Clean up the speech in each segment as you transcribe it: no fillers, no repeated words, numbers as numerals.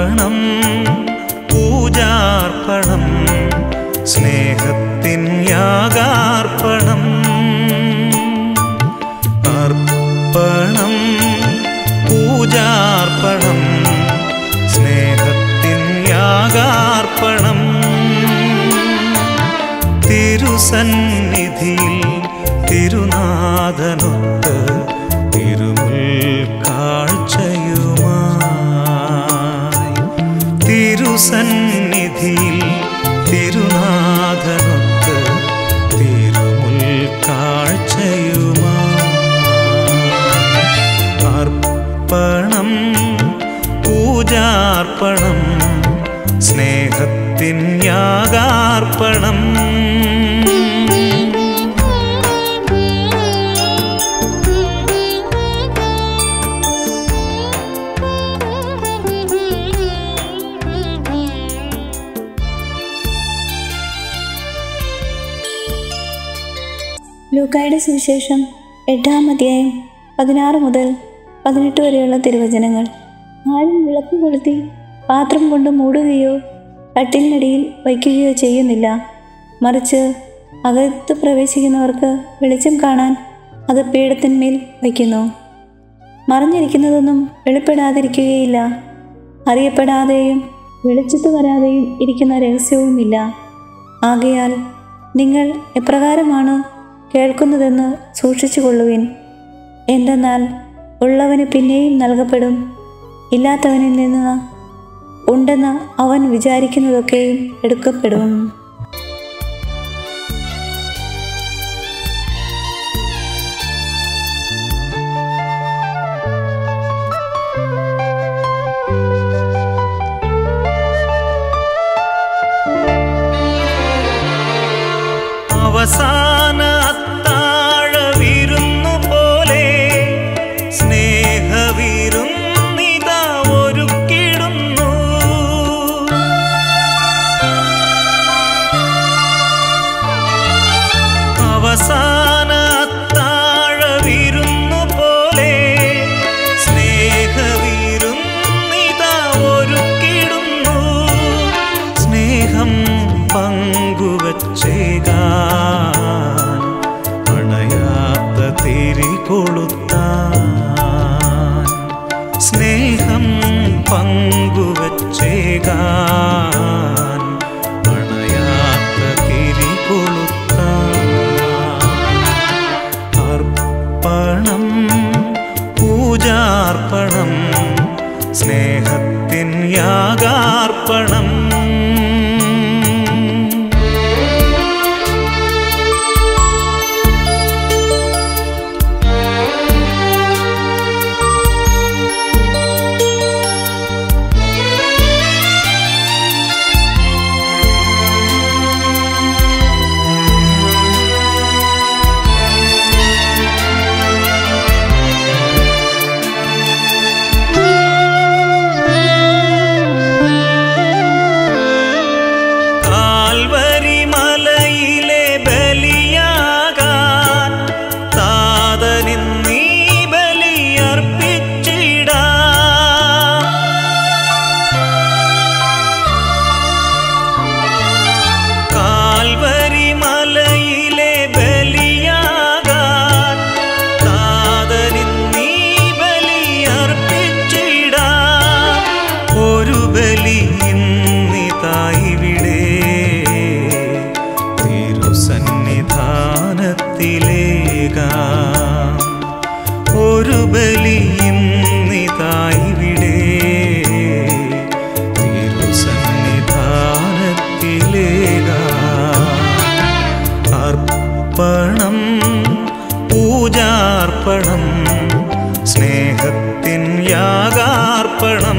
അർപ്പണം പൂജാർപ്പണം സ്നേഹത്തിൻ യാഗാർപ്പണം അർപ്പണം പൂജാർപ്പണം സ്നേഹത്തിൻ യാഗാർപ്പണം തിരുസന്നിധിയിൽ തിരുനാഥനൊത്ത് തിരുമുൽ കാഴ്ചയുമായി തിരുസന്നിധിയിൽ തിരുനാഥനൊത്ത് തിരുമുൽ കാഴ്ചയുമായി അർപ്പണം പൂജാർപ്പണം സ്നേഹത്തിൻ യാഗാർപ്പണം ലൂക്കായുടെ സുവിശേഷം 8-ാം അധ്യായം 16 മുതൽ 18 വരെയുള്ള തിരുവചനങ്ങൾ. ആരും വിളക്ക് കൊളുത്തി പാത്രം കൊണ്ട് മൂടുകയോ കട്ടിലിനടിയിൽ വയ്ക്കുകയോ ചെയ്യുന്നില്ല. മറിച്ച് അകത്ത് പ്രവേശിക്കുന്നവർക്ക് വെളിച്ചം കാണാൻ അത് പീഠത്തിന്മേൽ വയ്ക്കുന്നു. മറഞ്ഞിരിക്കുന്നതൊന്നും വെളിപ്പെടാതിരിക്കുകയില്ല. അറിയപ്പെടാതെയും വെളിച്ചത്ത് വരാതെയും ഇരിക്കുന്ന രഹസ്യവുമില്ല. ആകയാൽ നിങ്ങൾ എപ്രകാരമാണ് കേൾക്കുന്നതെന്ന് സൂക്ഷിച്ചു കൊള്ളുവിൻ. എന്തെന്നാൽ ഉള്ളവന് പിന്നെയും നൽകപ്പെടും, ഇല്ലാത്തവനിൽ നിന്ന് ഉണ്ടെന്ന് അവൻ വിചാരിക്കുന്നതൊക്കെയും എടുക്കപ്പെടും. അവസാന അത്താഴവിരുന്നു പോലെ സ്നേഹവിരുന്നിതാ ഒരുക്കിടുന്നു. അവസാന അത്താഴവിരുന്നു പോലെ സ്നേഹവിരുന്നിതാ ഒരുക്കിടുന്നു. സ്നേഹം പങ്കുവച്ചേകാൻ അണയാത്ത തിരികൊളുത്താൻ സ്നേഹം പങ്കുവച്ചേകാൻ അണയാത്ത തിരികൊളുത്താൻ അർപ്പണം പൂജാർപ്പണം സ്നേഹത്തിൻ യാഗാർപ്പണം ഒരു ബലിയിന്നിതായിവിടെ തിരുസന്നിധാനത്തിലേകാം അർപ്പണം പൂജാർപ്പണം സ്നേഹത്തിൻ യാഗാർപ്പണം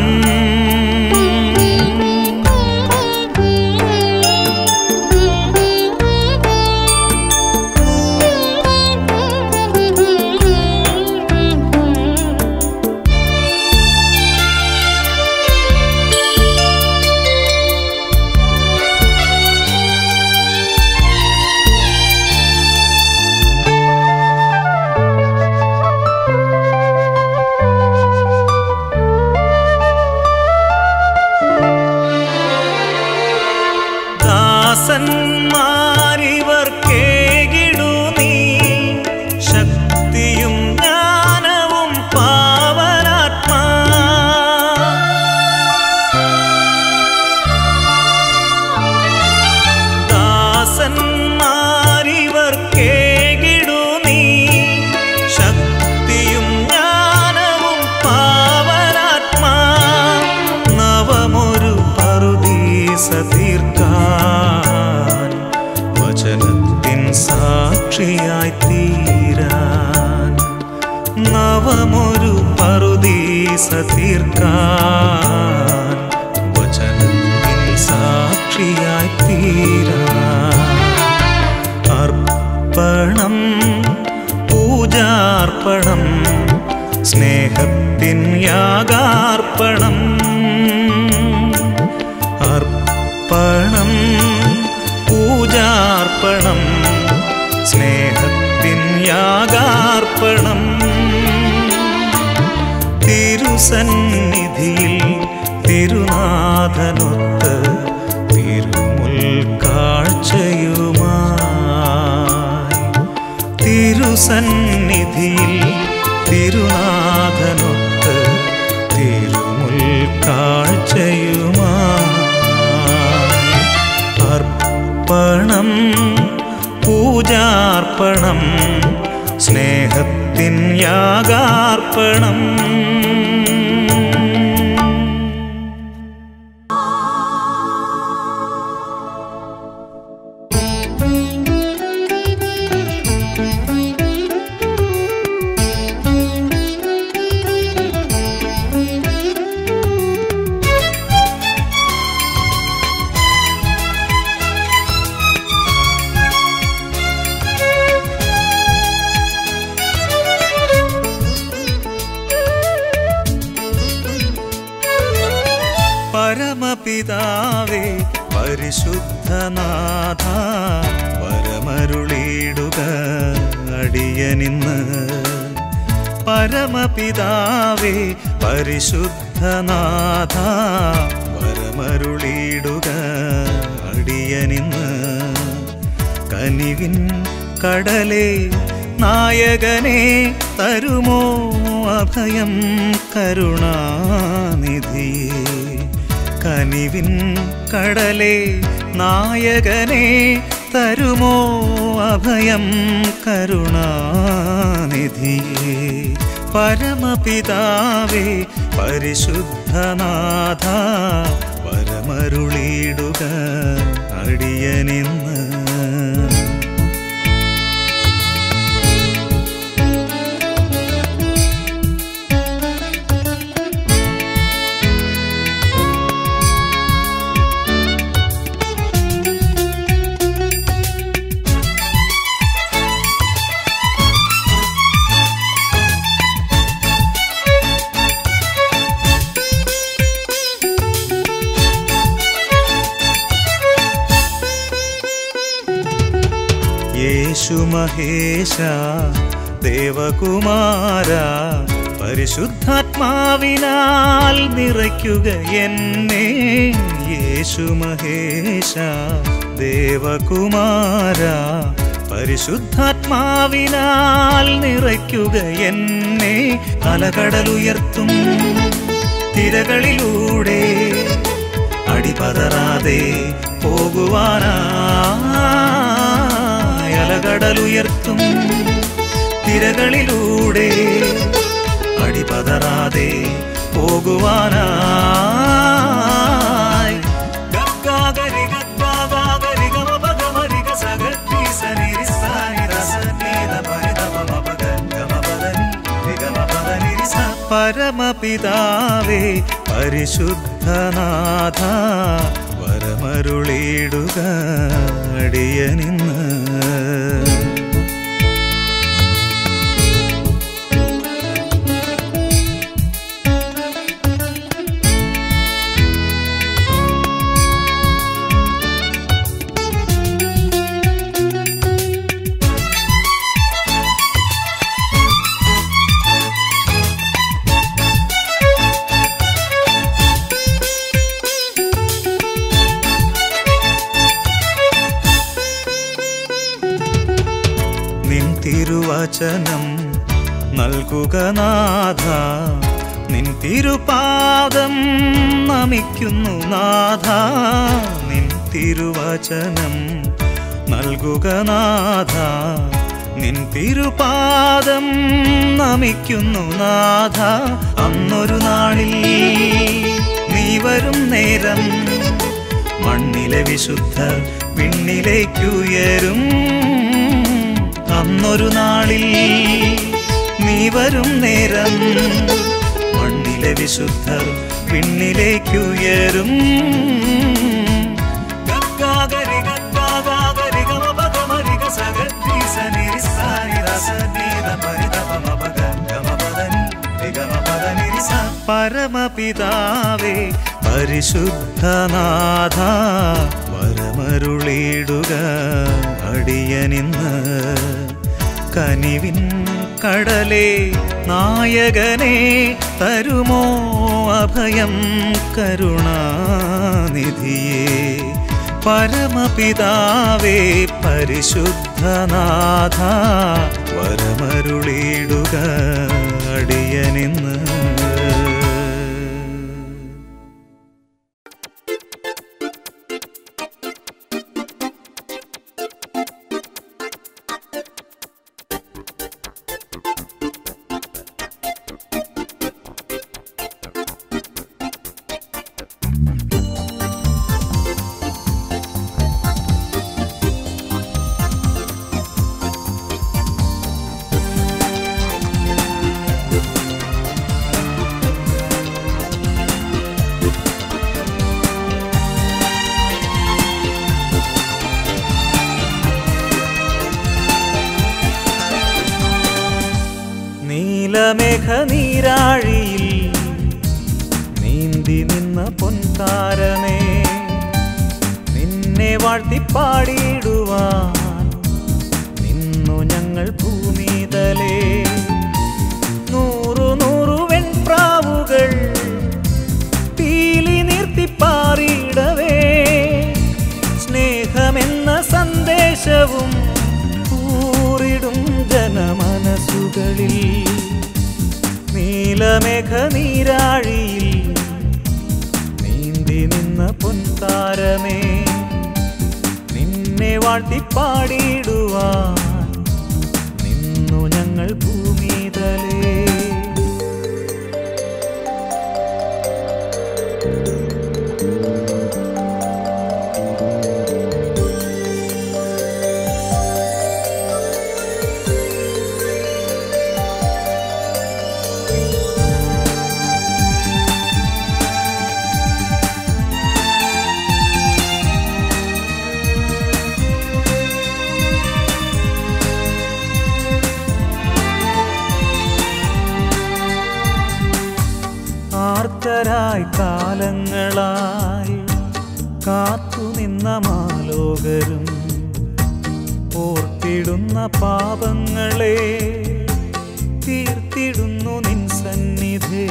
തീർക്കാൻ വചനത്തിൻ സാക്ഷിയായി തീരാൻ നവമൊരു പറുദീസ തീർക്കാൻ വചനത്തിൻ സാക്ഷിയായി തീരാൻ അർപ്പണം പൂജാർപ്പണം സ്നേഹത്തിൻ യാഗാർപ്പണം അർപ്പണം പൂജാർപ്പണം സ്നേഹത്തിൻ യാഗാർപ്പണം തിരുസന്നിധിയിൽ തിരുനാഥനൊത്ത് തിരുമുൽ കാഴ്ചയുമായി തിരുസന്നിധിയിൽ തിരുനാഥനൊത്ത് തിരുമുൽ കാഴ്ചയുമായി അർപ്പണം പൂജാർപ്പണം സ്നേഹത്തിൻ യാഗാർപ്പണം പരമപിതാവേ പരിശുദ്ധനാഥ വരമരുളിയിടുക അടിയനിന്ന് പരമപിതാവേ പരിശുദ്ധനാഥ വരമരുളിയിടുക അടിയനിന്ന് കനിവിൻ കടലേ നായകനെ തരുമോ അഭയം കരുണാനിധിയേ കനിവിൻ കടലേ നായകനെ തരുമോ അഭയം കരുണാനിധിയേ പരമപിതാവേ പരിശുദ്ധനാഥ വരമരുളിയിടുക അടിയനിന്ന് യേശു മഹേശ ദേവകുമാര പരിശുദ്ധാത്മാവിനാൽ നിറയ്ക്കുക എന്നെ യേശു മഹേശ ദേവകുമാര പരിശുദ്ധാത്മാവിനാൽ നിറയ്ക്കുക എന്നെ അലകടലുയർത്തും തിരകളിലൂടെ അടിപതറാതെ പോകുവാനായി അലകടലുയർത്തും തിരകളിലൂടെ അടിപതറാതെ പോകുവാനായി ഗഗാഗരി ഗഗാഗരി ഗമപഗമരി ഗസഗത്തി സനിരി സാനി രസനീത പരിതമമപഗമപദനി വിഗമപദനി സ പരമപിതാവേ പരിശുദ്ധനാഥ വരമരുളിയിടുക അടിയനിന്ന് തിരുവചനം നൽകുക നാഥ നിൻ തിരുപാദം നമിക്കുന്നു നാഥ നിൻ തിരുവചനം നൽകുക നാഥ നിൻ തിരുപാദം നമിക്കുന്നു നാഥ അന്നൊരു നാളിൽ നീ വരും നേരം മണ്ണിലെ വിശുദ്ധർ വിണ്ണിലേക്കുയരും. അന്നൊരു നാളിൽ നീ വരും നേരം മണ്ണിലെ വിശുദ്ധർ വിണ്ണിലേക്കുയരും. പരമപിതാവേ പരിശുദ്ധനാഥ വരമരുളിടുക അടിയനിന്ന്. കനിവിൻ കടലേ നായകനെ തരുമോ അഭയം കരുണാനിധിയേ. പരമപിതാവേ പരിശുദ്ധനാഥ വരമരുളിടുക അടിയനിന്ന്. നീലമേഘനീരാഴിയിൽ നീന്തി നിന്ന പൊൻതാരമേ, നിന്നെ വാഴ്ത്തിപ്പാടിയിടുവാൻ നിന്നു ഞങ്ങൾ ഭൂമിതലേ. നൂറു നൂറു വെൺപ്രാവുകൾ പീലി നിർത്തിപ്പാറിയിടവേ, സ്നേഹമെന്ന സന്ദേശവും ൂറിടും ജനമനസുകളിൽ. നീലമേഘനീരാഴിയിൽ നീന്തി നിന്ന പൊൻതാരമേ, നിന്നെ വാഴ്ത്തിപ്പാടിയിടുവാൻ നിന്നു ഞങ്ങൾ ഭൂമിതലേ. ആർത്തരായി കാലങ്ങളായി കാത്തുനിന്ന മാലോകരും ഓർത്തിടുന്ന പാപങ്ങളെ തീർത്തിടുന്നു നിൻ സന്നിധേ.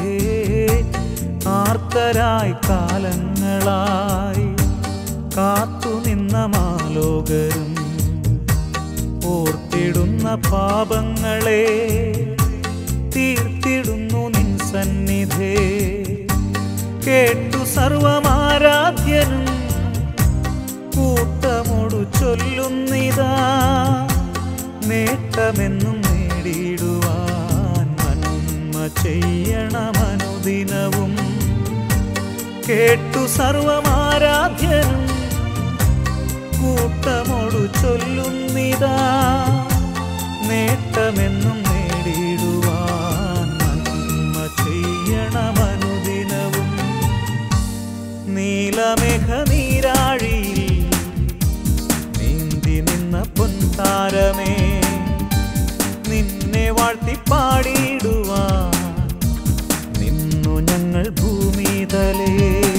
ആർത്തരായി കാലങ്ങളായി കാത്തുനിന്ന മാലോകരും ഓർത്തിടുന്ന പാപങ്ങളെ തീർത്തിടുന്നു നിൻ സന്നിധേ. കേട്ടു സർവമാരാധ്യനും കൂട്ടമോടു ചൊല്ലുന്നിതാ, നേട്ടമെന്നും നേടിയിടുവാൻ നന്മ ചെയ്യണമനുദിനവും. കേട്ടു സർവമാരാധ്യനും കൂട്ടമോടു ചൊല്ലുന്നിതാ, നേട്ടമെന്നും നേടിയിടുവാൻ നന്മ ചെയ്യണമനുദിനവും. നീലമേഘനീരാഴിയിൽ നീന്തി നിന്ന പൊൻതാരമേ, നിന്നെ വാഴ്ത്തിപ്പാടിയിടുവാൻ നിന്നു ഞങ്ങൾ ഭൂമിതലേ.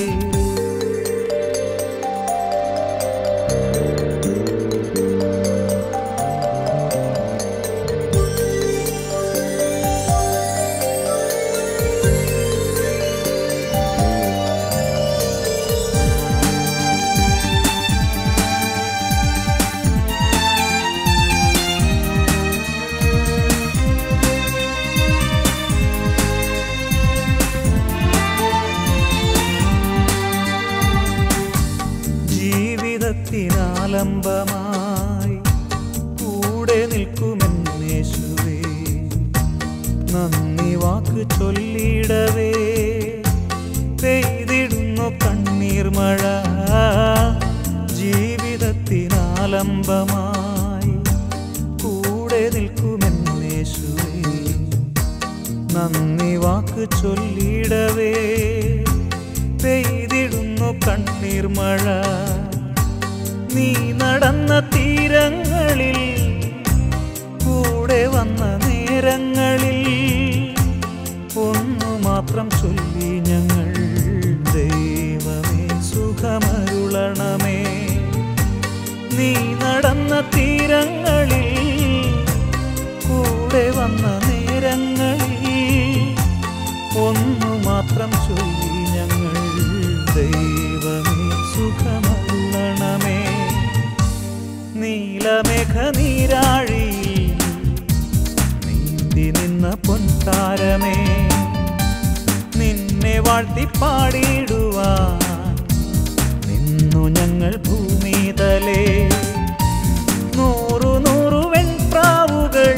ജീവിതത്തിനാലംബമായി കൂടെ നിൽക്കുമെന്നേശുവേ, നന്ദി വാക്ക് ചൊല്ലിടവേ പെയ്തിടുന്നു കണ്ണീർ മഴ. ആലംബമായി കൂടെ നിൽക്കുമെന്നേശുവേ. നന്ദി വാക്ക് ചൊല്ലിടവേ പെയ്തിടുന്നു കണ്ണീർ മഴ. നീ നടന്ന തീരങ്ങളിൽ കൂടെ വന്ന നേരങ്ങളിൽ ഒന്നു മാത്രം ചൊല്ലി ഞങ്ങൾ ദൈവമേ സുഖമരുളണമേ. നീ നടന്ന തീരങ്ങളിൽ കൂടെ വന്ന നേരങ്ങളിൽ ഒന്നു മാത്രം ചൊല്ലി ഞങ്ങൾ ദൈവമേ സുഖമരുളണമേ. നീലമേഘ നീരാഴിയിൽ നീന്തി നിന്ന പൊൻതാരമേ, നിന്നെ വാഴ്ത്തി പാടിടുവാൻ നിന്നു ഞങ്ങൾ ഭൂമിതലേ. നൂറു നൂറു വെൺപ്രാവുകൾ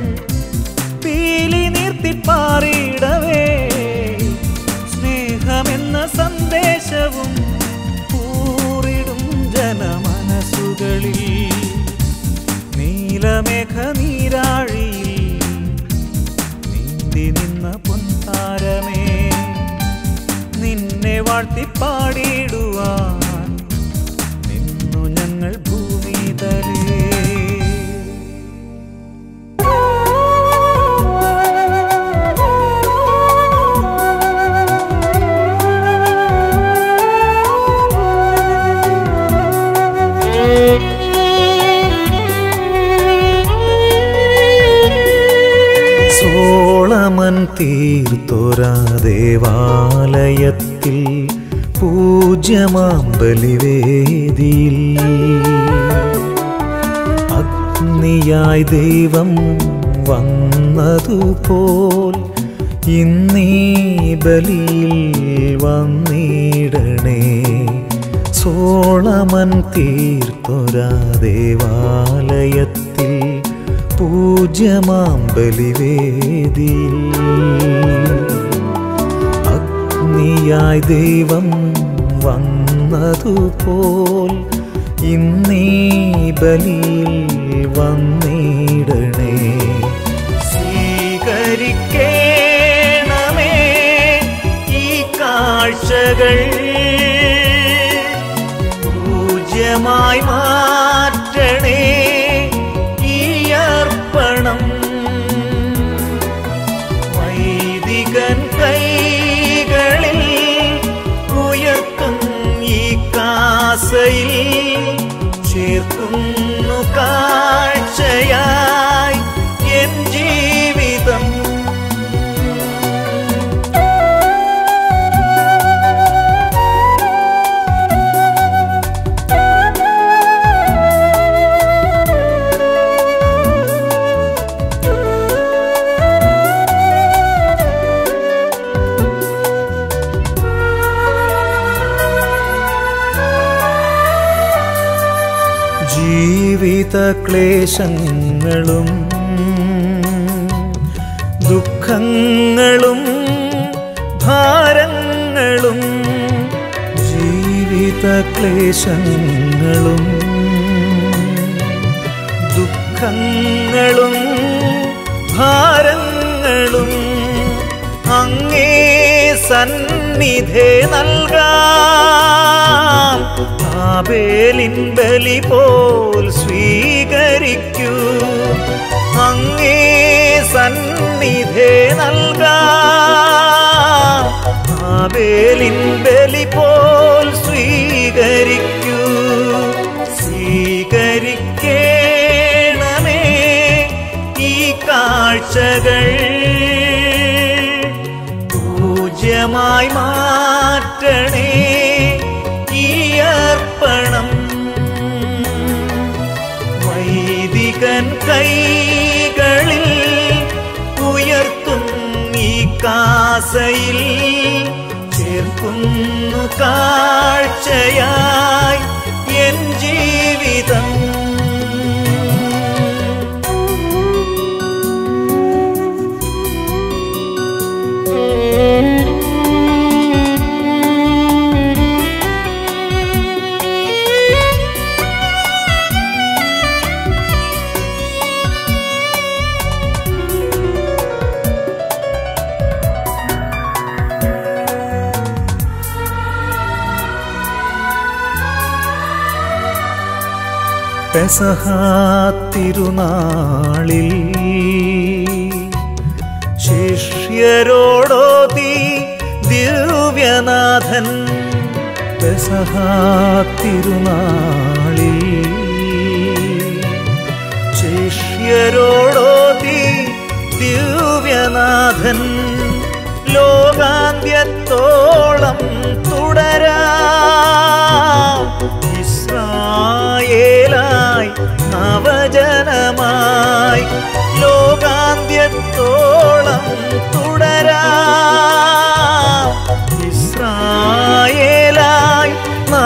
പീലി നീർത്തിപ്പാറിയിടവേ സ്നേഹമെന്ന സന്ദേശവും പൂറിടും ജനമനസ്സുകളിൽ. നീലമേഘ നീരാഴിയിൽ നീന്തി നിന്ന പൊൻതാരമേ, നിന്നെ വാഴ്ത്തി പാടിടുവാൻ നിന്നു ഞങ്ങൾ ഭൂമിതലേ. സോളമൻ തീർത്തൊരാ ദേവാലയത്തിൽ പൂജ്യമാം ബലിവേദിയിൽ അഗ്നിയായി ദൈവം വന്നതുപോൽ ഇന്നീ ബലിയിൽ വന്നിടണേ. സോളമൻ തീർത്തൊരാ ദേവാലയത്തിൽ പൂജ്യമാം ബലിവേദിയിൽ അഗ്നിയായി ദൈവം വന്നതുപോൽ ഇന്നീ ബലിയിൽ വന്നിടണേ. സ്വീകരിക്കണമേ ഈ കാഴ്ചകൾ, പൂജ്യമായി മാറ്റണേ ഈ അർപ്പണം. വൈദികൻ കൈകളിൽ ഉയർത്തും ഈ കാസയിൽ ചേർക്കുന്നു കാഴ്ചയായി എൻ ജീവിതം. ജീവിത ക്ലേശങ്ങളും ദുഃഖങ്ങളും ഭാരങ്ങളും, ജീവിത ക്ലേശങ്ങളും ദുഃഖങ്ങളും ഭാരങ്ങളും അങ്ങേ സന്നിധേ നൽകാം. ആബേലിൻ ബലി പോൽ സ്വീകരിക്കൂ. അങ്ങേ സന്നിധേ നൽകാം. ആബേലിൻ ബലി പോൽ സ്വീകരിക്കൂ. സ്വീകരിക്കണമേ ഈ കാഴ്ചകൾ, പൂജ്യമായി മാറ്റണേ ഈ അർപ്പണം. വൈദികൻ കൈകളിൽ ഉയർത്തും ഈ കാസയിൽ ചേർക്കുന്നു കാഴ്ചയായി എൻ ജീവിതം. പെസഹാ തിരുനാളിൽ ശിഷ്യരോടോതി ദിവ്യനാഥൻ. പെസഹാ തിരുനാളിൽ ശിഷ്യരോടോതി ദിവ്യനാഥൻ. ലോകാന്ത്യത്തോളം തുടരാം ഇസ്രായേലായി നവജനമായി. ലോകാന്ത്യത്തോളം തുടരാം ഇസ്രായേലായി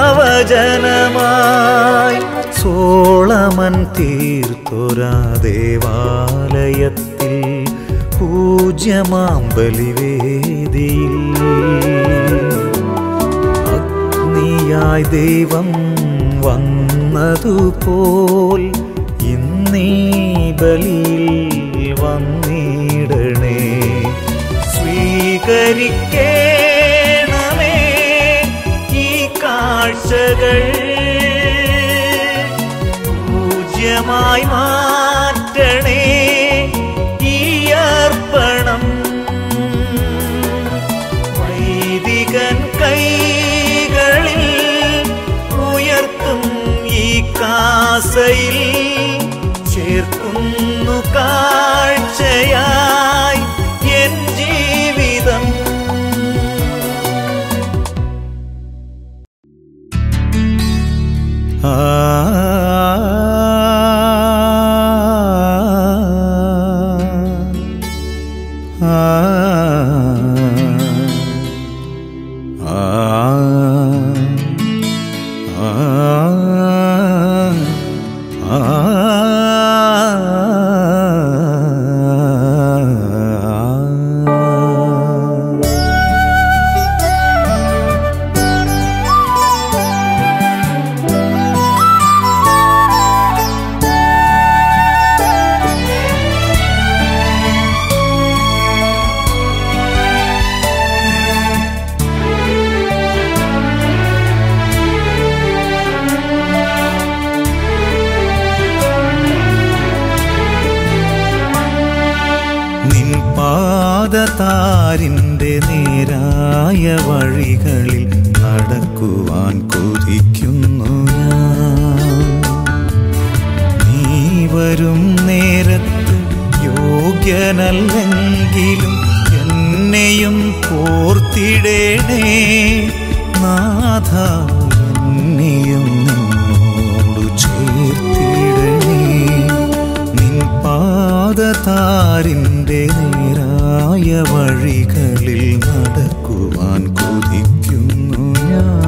നവജനമായി. സോളമൻ തീർത്തൊരാ ദേവാലയത്തിൽ പൂജ്യമാം ബലിവേദിയിൽ അഗ്നിയായി ദൈവം വന്നതുപോൽ ഇന്നീ ബലിയിൽ വന്നിടണേ. സ്വീകരിക്കണമേ ഈ കാഴ്ചകൾ, പൂജ്യമായി മാറ്റണേ ഈ അർപ്പണം. വൈദികൻ കൈകളിൽ ഉയർത്തും ഈ കാസയിൽ ചേർക്കുന്നു കാഴ്ചയായി എൻ ജീവിതം. പാദതാരിൻ്റെ നേരായ വഴികളിൽ നടക്കുവാൻ കൊതിക്കുന്നു ഞാൻ. നീ വരും നേരത്ത് യോഗ്യനല്ലെങ്കിലും എന്നെയും ഓർത്തിടേണേ നാഥ. എന്നെയും നിന്നോടു ചേർത്തിടണേ. നിൻ പാദതാരിൻ്റെ നേരായ വഴികളിൽ നടക്കുവാൻ കൊതിക്കുന്നു ഞാൻ.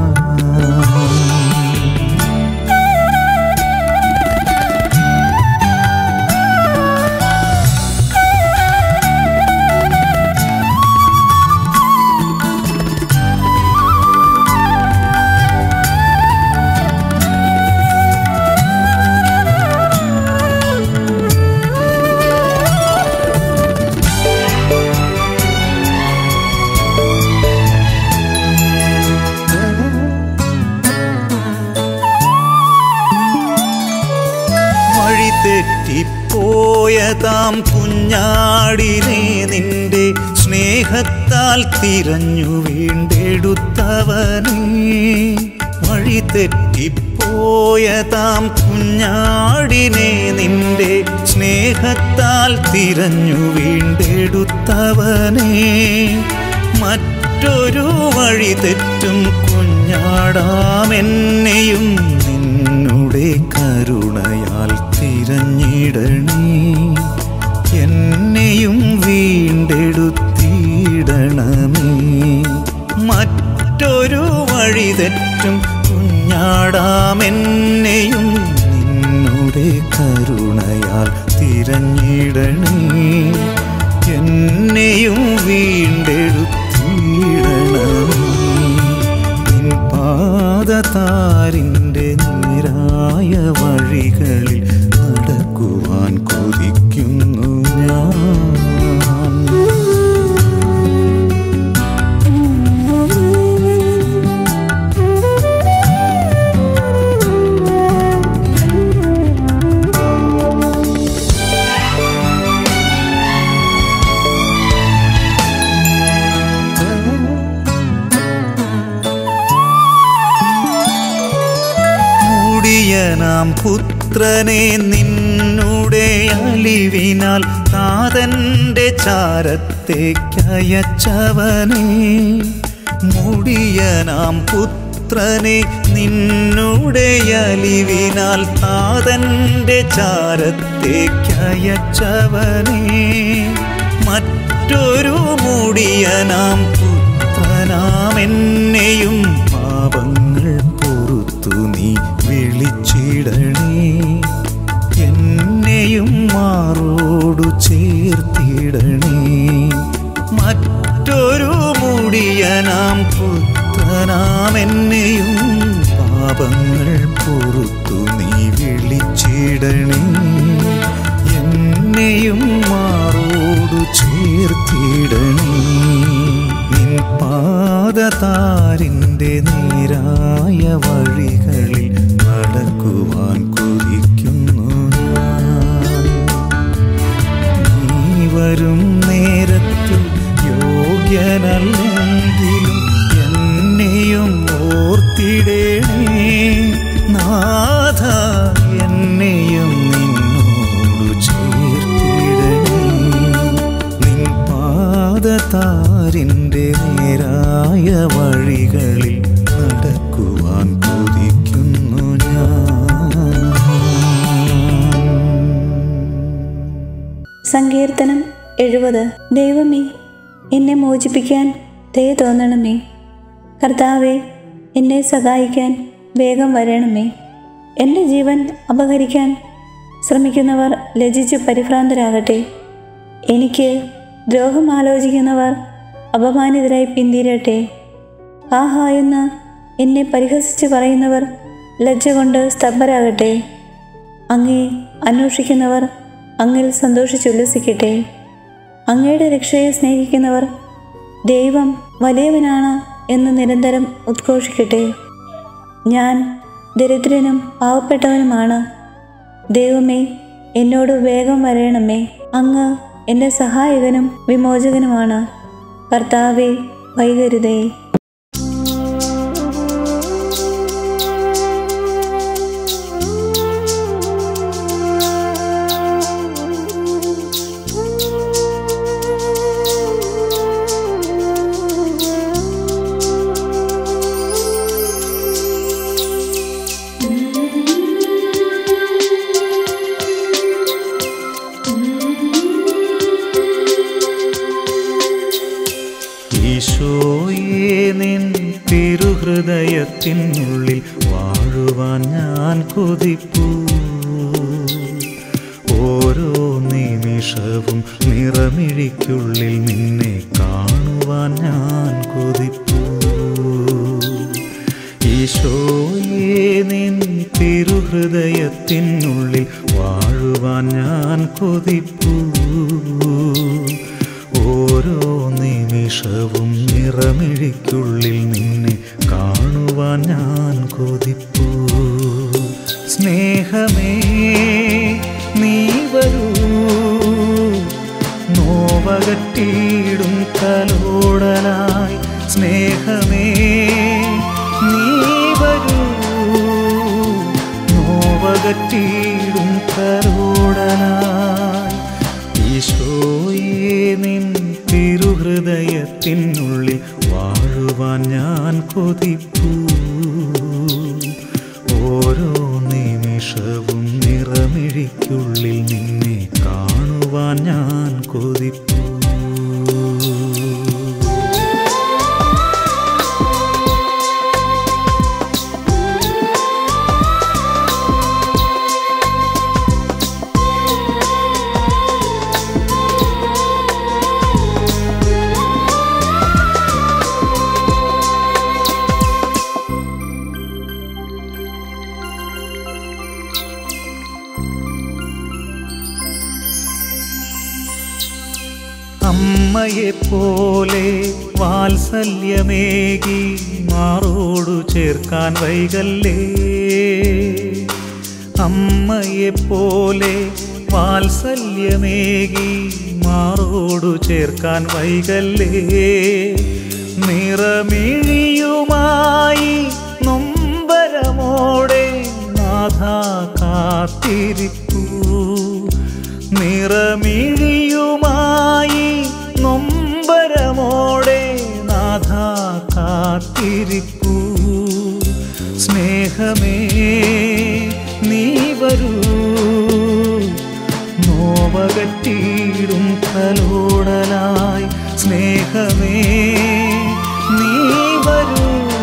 തെറ്റിപ്പോയതാം കുഞ്ഞാടിനെ നിന്റെ സ്നേഹത്താൽ തിരഞ്ഞു വീണ്ടെടുത്തവനേ. വഴി തെറ്റിപ്പോയതാം കുഞ്ഞാടിനെ നിന്റെ സ്നേഹത്താൽ തിരഞ്ഞു വീണ്ടെടുത്തവനേ. മറ്റൊരു വഴി തെറ്റും കുഞ്ഞാടാമെന്നെയും നിന്നുടെ കരുണയാൽ തിരഞ്ഞിടണേ. എന്നെയും വീണ്ടെടുത്തിടണമേ. മറ്റൊരു വഴി തെറ്റും കുഞ്ഞാടാമെന്നെയും നിന്നുടെ കരുണയാൽ തിരഞ്ഞിടണേ. എന്നെയും വീണ്ടെടുത്തിടണമേ. നിൻ പാദതാരിൻ്റെ നേരായ വഴികളിൽ നടക്കുവാൻ കൊതിക്കുന്നു ഞാൻ. പുത്രനെ നിന്നുടെ അലിവിനാൽ താതന്റെ ചാരത്തേക്കയച്ചവനേ, മുടിയനാം പുത്രനെ നിന്നുടെ അലിവിനാൽ താതന്റെ ചാരത്തേക്കയച്ചവനേ, മറ്റൊരു മുടിയനാം പുത്രനാം എന്നെയും പാപങ്ങൾ പൊറുത്തു നീ വിളിച്ചിടണേ, എന്നെയും മാറോടു ചേർത്തിടണേ. മറ്റൊരു മുടിയനാം പുത്രനാം എന്നെയും പാപങ്ങൾ പൊറുത്തു നീ വിളിച്ചിടണേ, എന്നെയും മാറോടു ചേർത്തിടണേ. നിൻ പാദതാരിൻ്റെ നേരായ വഴികളിൽ നടക്കുവാൻ കൊതിക്കുന്നു ഞാൻ. നീ വരും നേരത്ത് യോഗ്യനല്ലെങ്കിലും എന്നെയും ഓർത്തിടണേ നാഥ, എന്നെയും നിന്നോടു ചേർത്തിടണേ. നിൻ പാദതാരിൻ്റെ നേരായ വഴികളിൽ നടക്കുവാൻ കൊതിക്കുന്നു ഞാൻ. സങ്കീർത്തനം 70. ദൈവമേ, എന്നെ മോചിപ്പിക്കാൻ ദയ തോന്നണമേ. കർത്താവേ, എന്നെ സഹായിക്കാൻ വേഗം വരണമേ. എൻ്റെ ജീവൻ അപഹരിക്കാൻ ശ്രമിക്കുന്നവർ ലജ്ജിച്ച് പരിഭ്രാന്തരാകട്ടെ. എനിക്ക് ദ്രോഹം ആലോചിക്കുന്നവർ അപമാനിതരായി പിന്തിരട്ടെ. ആഹാ എന്ന് എന്നെ പരിഹസിച്ച് പറയുന്നവർ ലജ്ജ കൊണ്ട് സ്തബ്ധരാകട്ടെ. അങ്ങേ അന്വേഷിക്കുന്നവർ അങ്ങിൽ സന്തോഷിച്ചുല്ലസിക്കട്ടെ. അങ്ങയുടെ രക്ഷയെ സ്നേഹിക്കുന്നവർ ദൈവം വലിയവനാണ് എന്ന് നിരന്തരം ഉദ്ഘോഷിക്കട്ടെ. ഞാൻ ദരിദ്രനും പാവപ്പെട്ടവനുമാണ്. ദൈവമേ, എന്നോട് വേഗം വരയണമേ. അങ്ങ് എൻ്റെ സഹായകനും വിമോചകനുമാണ്. കർത്താവേ, വൈകരുതേ. ഈശോയേ, നിൻ തിരുഹൃദയത്തിനുള്ളിൽ വാഴുവാൻ ഞാൻ കൊതിപ്പൂ. ഓരോ നിമിഷവും നിറമിഴിക്കുള്ളിൽ നിന്നെ കാണുവാൻ ഞാൻ കൊതിപ്പൂ. ഈശോയേ, നിൻ തിരുഹൃദയത്തിനുള്ളിൽ വാഴുവാൻ ഞാൻ കൊതിപ്പൂ. ഓരോ നിമിഷവും നിറമിഴിക്കുള്ളിൽ നിന്നെ കാണുവാൻ ഞാൻ കൊതിപ്പൂ. സ്നേഹമേ, നീ വരൂ, നോവകറ്റിയിടും തലോടലായി. സ്നേഹമേ, നീ വരൂ, നോവകറ്റിയിടും തലോടലായി. ഈശോയേ, നിൻ തിരുഹൃദയത്തിനുള്ളിൽ വാഴുവാൻ ഞാൻ കൊതിപ്പൂ. ഓരോ നിമിഷവും നിറമിഴിക്കുള്ളിൽ നിന്നെ കാണുവാൻ ഞാൻ കൊതിപ്പൂ. അമ്മയെപ്പോലെ വാത്സല്യമേകി മാറോടു ചേർക്കാൻ വൈകല്ലേ. അമ്മയെപ്പോലെ വാത്സല്യമേകി മാറോടു ചേർക്കാൻ വൈകല്ലേ. നിറമിഴിയുമായി നൊമ്പരമോടെ നാഥ നാഥ കാത്തിരിപ്പൂ. നിറമിഴിയുമായി നൊമ്പരമോടെ നാഥ കാത്തിരിപ്പൂ. സ്നേഹമേ നീ വരൂ, നോവകറ്റിയിടും തലോടലായി. സ്നേഹമേ നീ വരൂ,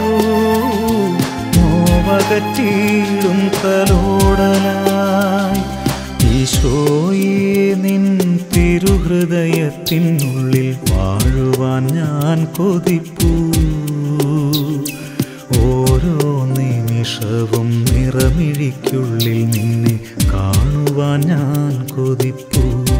നോവകറ്റിയിടും തലോടലായി. ഈശോയേ നിൻ തിരുഹൃദയത്തിനുള്ളിൽ വാഴുവാൻ ഞാൻ കൊതിപ്പൂ. ഓരോ നിമിഷവും നിറമിഴിക്കുള്ളിൽ നിന്നെ കാണുവാൻ ഞാൻ കൊതിപ്പൂ.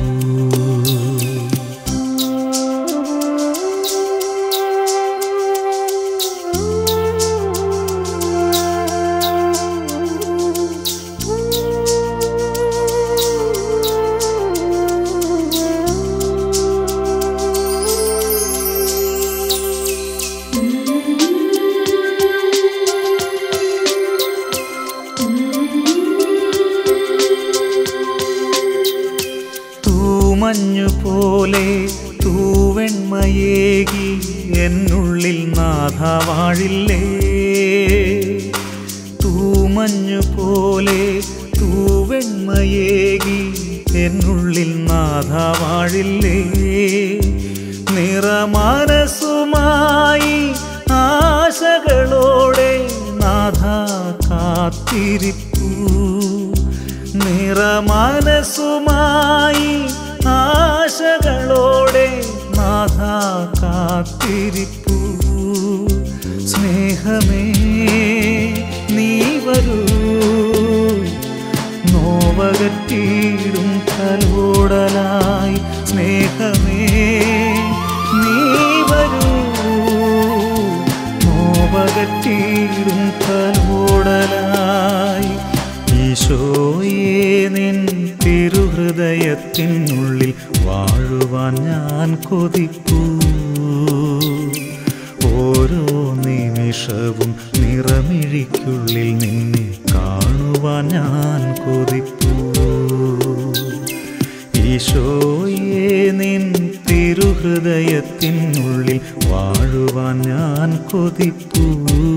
മഞ്ഞുപോലെ തൂവെണ്മയേകി എന്നുള്ളിൽ നാഥ വാഴില്ലേ. തൂമഞ്ഞുപോലെ തൂവെണ്മയേകി എന്നുള്ളിൽ നാഥ വാഴില്ലേ. നിറമനസ്സുമായി ആശകളോടെ നാഥ കാത്തിരിപ്പൂ. നിറമനസ്സുമായി ആശകളോടെ നാഥ കാത്തിരിപ്പൂ. സ്നേഹമേ നീ വരൂ, നോവകറ്റിയിടും തലോടലായി. സ്നേഹമേ നീ വരൂ, നോവകറ്റിയിടും തലോടലായി. ഈശോയേ നിൻ തിരുഹൃദയത്തിനുള്ളിൽ വാഴുവാൻ ഞാൻ കൊതിപ്പൂ. ഓരോ നിമിഷവും നിറമിഴിക്കുള്ളിൽ നിന്നെ കാണുവാൻ ഞാൻ കൊതിപ്പൂ. ഈശോയേ നിൻ തിരുഹൃദയത്തിനുള്ളിൽ വാഴുവാൻ ഞാൻ കൊതിപ്പൂ.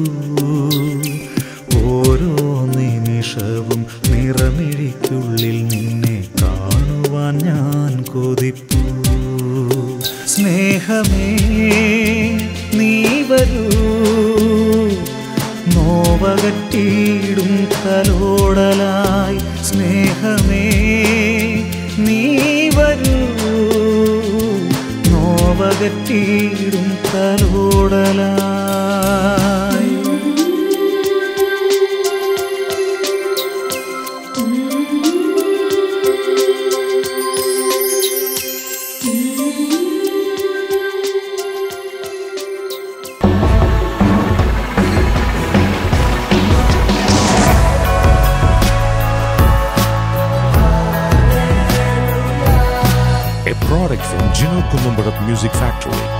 ഓരോ നിമിഷവും നിറമിഴിക്കുള്ളിൽ നിന്നെ കാണുവാൻ ഞാൻ കൊതിപ്പൂ. സ്നേഹമേ നീ വരൂ, നോവകറ്റിയിടും തലോടലായി. സ്നേഹമേ നീ വരൂ, നോവകറ്റിയിടും തലോടലായി. A product from Gino Columbarat Music Factory.